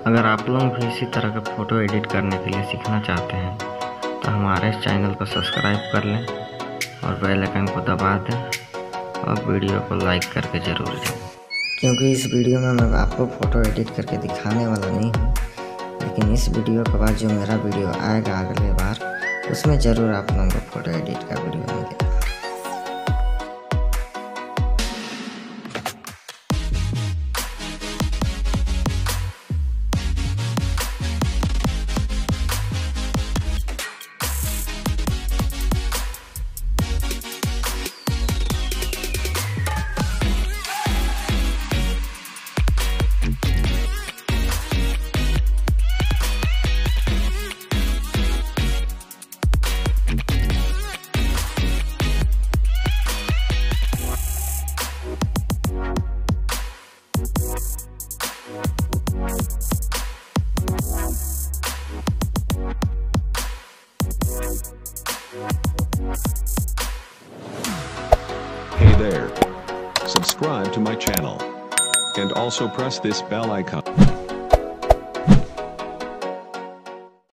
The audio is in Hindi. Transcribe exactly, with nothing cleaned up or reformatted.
अगर आप लोग भी इसी तरह के फ़ोटो एडिट करने के लिए सीखना चाहते हैं तो हमारे इस चैनल को सब्सक्राइब कर लें और बेल आइकन को दबा दें और वीडियो को लाइक करके ज़रूर जाएं। क्योंकि इस वीडियो में मैं आपको फ़ोटो एडिट करके दिखाने वाला नहीं हूँ, लेकिन इस वीडियो के बाद जो मेरा वीडियो आएगा अगले बार, उसमें ज़रूर आप लोगों को फ़ोटो एडिट का वीडियो मिलेगा। Hey there. Subscribe to my channel. And also press this bell icon.